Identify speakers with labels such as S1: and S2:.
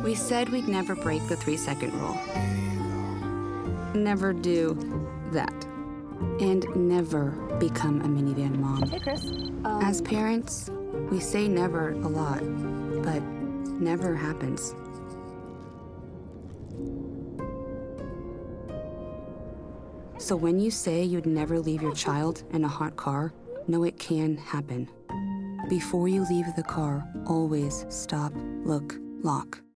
S1: We said we'd never break the 3-second rule. Never do that. And never become a minivan mom.
S2: Hey, Chris.
S1: As parents, we say never a lot, but never happens. So when you say you'd never leave your child in a hot car, know it can happen. Before you leave the car, always stop, look, lock.